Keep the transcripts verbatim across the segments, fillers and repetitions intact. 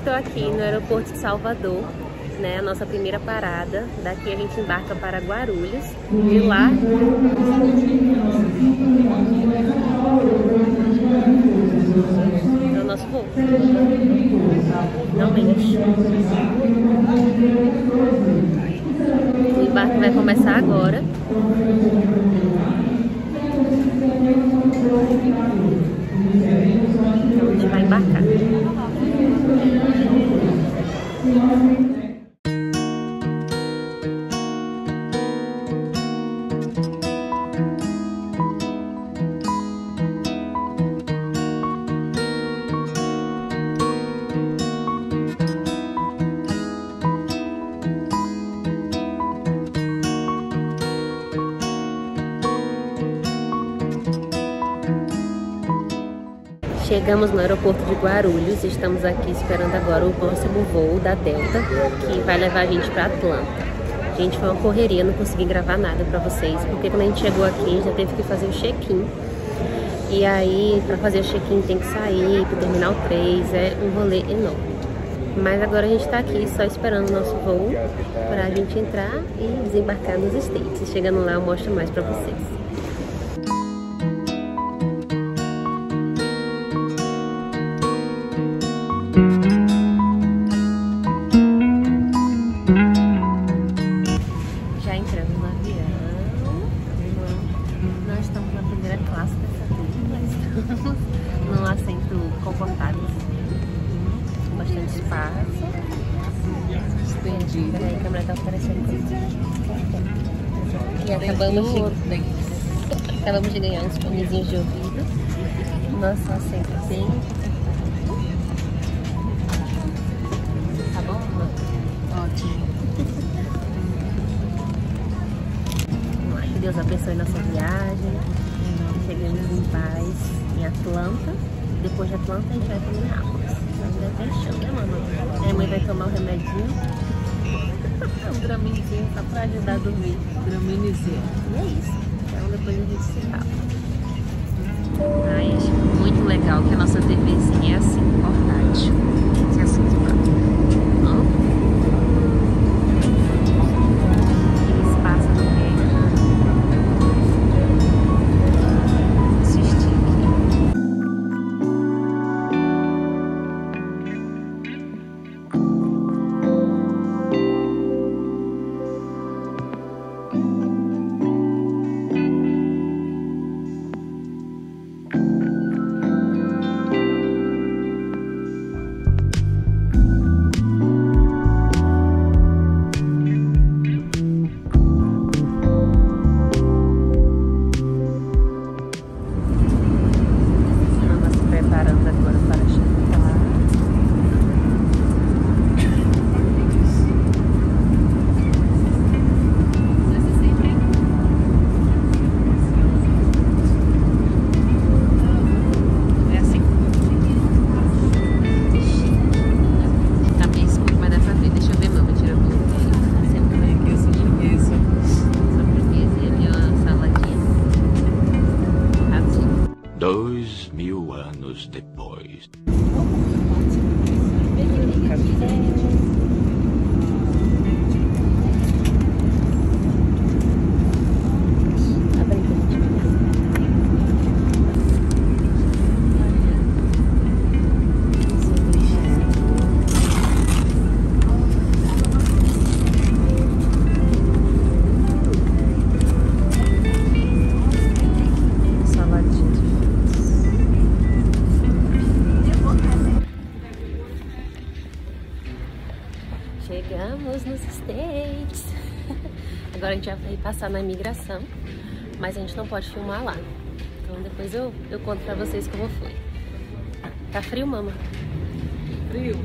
estou aqui no aeroporto de Salvador, né, a nossa primeira parada. Daqui a gente embarca para Guarulhos. De lá... é o nosso voo. Finalmente. O embarque vai começar agora. Então a gente vai embarcar. Chegamos no aeroporto de Guarulhos, estamos aqui esperando agora o próximo voo da Delta, que vai levar a gente para Atlanta. Gente, foi uma correria, não consegui gravar nada pra vocês, porque quando a gente chegou aqui, já teve que fazer o check-in. E aí, pra fazer o check-in tem que sair pro Terminal três, é um rolê enorme. Mas agora a gente tá aqui só esperando o nosso voo pra gente entrar e desembarcar nos States. Chegando lá eu mostro mais pra vocês. Num assento confortável, bastante espaço. Estendido. Peraí, a câmera tá aparecendo. E acabamos de, acabamos de ganhar uns fonezinhos de ouvido. Nosso assento é bem. Tá bom? Ótimo. Que Deus abençoe nossa viagem. Chegamos em paz em Atlanta. Depois de Atlanta a gente vai para Minneapolis. Ainda tem chão, né, mamãe? Minha mãe vai tomar o remedinho. Um Draminizinho só para ajudar a dormir. Draminizinho. E é isso. Então depois a gente se fala. Ai, acho muito legal que a nossa TVzinha é assim, portátil. Esse assunto lá. Dois mil anos depois. Chegamos nos States. Agora a gente vai passar na imigração, mas a gente não pode filmar lá. Então depois eu, eu conto pra vocês como foi. Tá frio, mama? Frio.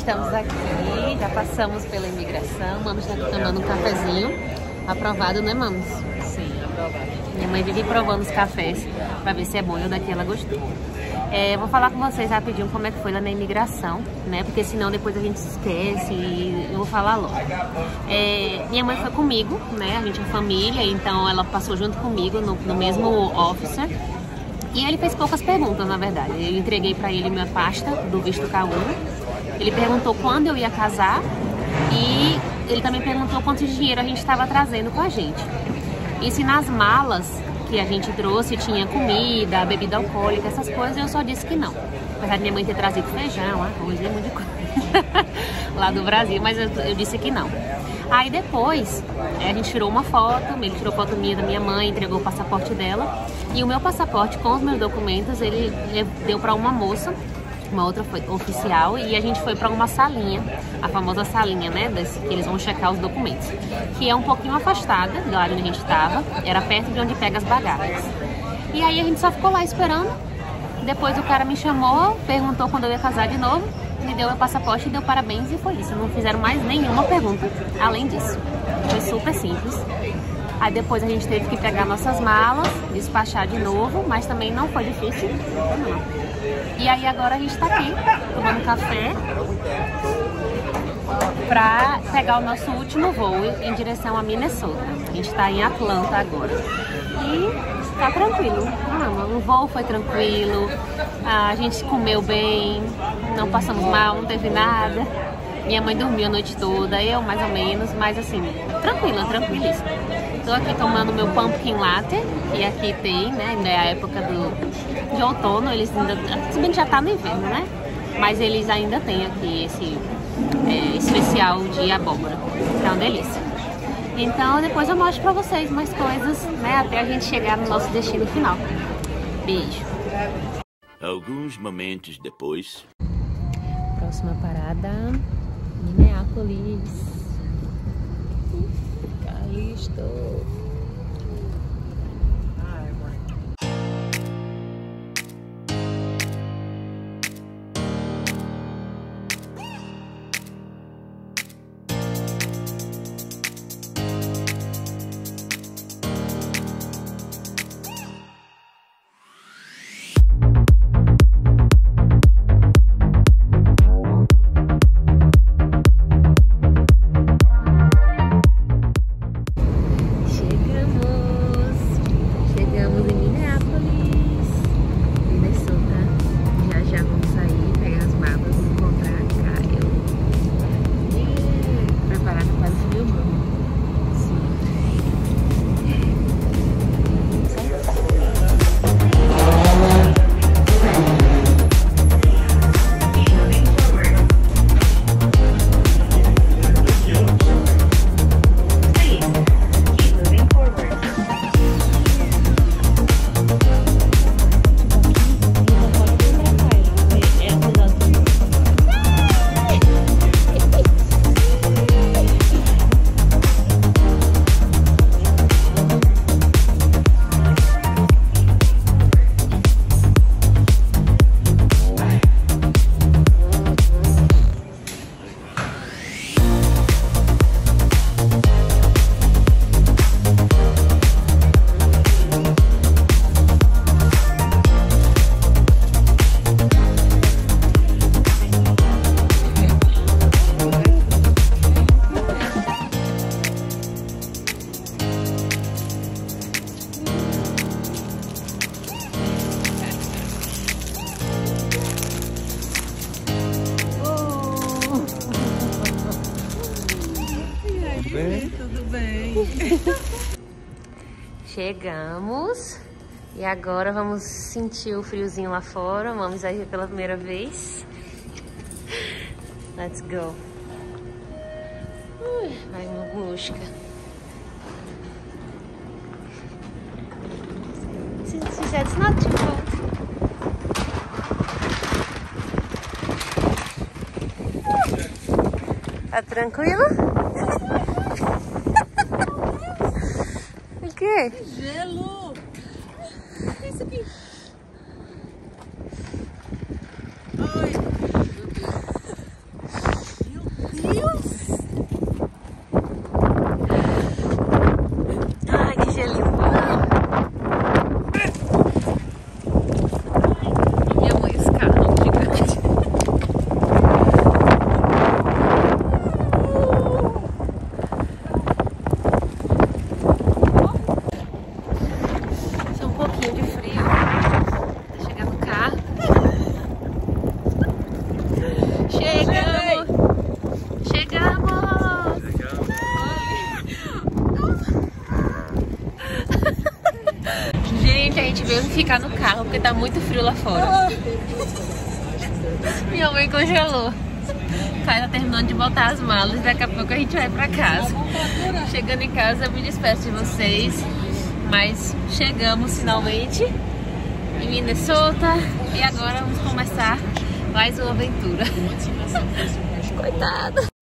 estamos aqui, já passamos pela imigração. Mamos está tomando um cafezinho. Aprovado, né, Mamos? Sim, aprovado. Minha mãe vive provando os cafés pra ver se é bom, e o daqui ela gostou. É, vou falar com vocês rapidinho como é que foi lá na imigração, né? Porque senão depois a gente se esquece e eu vou falar logo. É, minha mãe foi comigo, né? A gente é família, então ela passou junto comigo no, no mesmo officer. E ele fez poucas perguntas, na verdade. Eu entreguei pra ele minha pasta do visto K um. Ele perguntou quando eu ia casar e ele também perguntou quanto dinheiro a gente estava trazendo com a gente. E se nas malas que a gente trouxe tinha comida, bebida alcoólica, essas coisas, eu só disse que não. Apesar de minha mãe ter trazido feijão, arroz e um monte de coisa lá do Brasil, mas eu, eu disse que não. Aí depois, é, a gente tirou uma foto, ele tirou foto minha da minha mãe, entregou o passaporte dela. E o meu passaporte com os meus documentos, ele deu para uma moça, uma outra foi oficial, e a gente foi para uma salinha, a famosa salinha, né, desse, que eles vão checar os documentos, que é um pouquinho afastada do lado onde a gente estava, era perto de onde pega as bagagens. E aí a gente só ficou lá esperando. Depois o cara me chamou, perguntou quando eu ia casar de novo, me deu meu passaporte e deu parabéns e foi isso. Não fizeram mais nenhuma pergunta além disso. Foi super simples. Aí depois a gente teve que pegar nossas malas, despachar de novo, mas também não foi difícil. Não. E aí agora a gente tá aqui, tomando café, pra pegar o nosso último voo em direção a Minnesota. A gente tá em Atlanta agora. E tá tranquilo. Não, o voo foi tranquilo, a gente comeu bem, não passamos mal, não teve nada. Minha mãe dormiu a noite toda, eu mais ou menos, mas assim, tranquila, tranquilíssima. Tô aqui tomando meu pumpkin latte, e aqui tem, né, ainda é a época do, de outono, eles ainda, se bem que já tá no inverno, né? Mas eles ainda têm aqui esse é, especial de abóbora, que é uma delícia. Então depois eu mostro pra vocês mais coisas, né, até a gente chegar no nosso destino final. Beijo! Alguns momentos depois... Próxima parada, Minneapolis. Calixto. bem? Tudo bem. Chegamos. E agora vamos sentir o friozinho lá fora. Vamos aí pela primeira vez. Let's go. Ui, vai uma busca. She said it's not too cold. Tá tranquilo? O quê? Gelo! O que é isso aqui? Ai, meu Deus. tendo que ficar no carro porque tá muito frio lá fora. Minha mãe congelou. Caio tá terminando de botar as malas e daqui a pouco a gente vai pra casa. Chegando em casa eu me despeço de vocês, mas chegamos finalmente em Minnesota e agora vamos começar mais uma aventura. Coitada!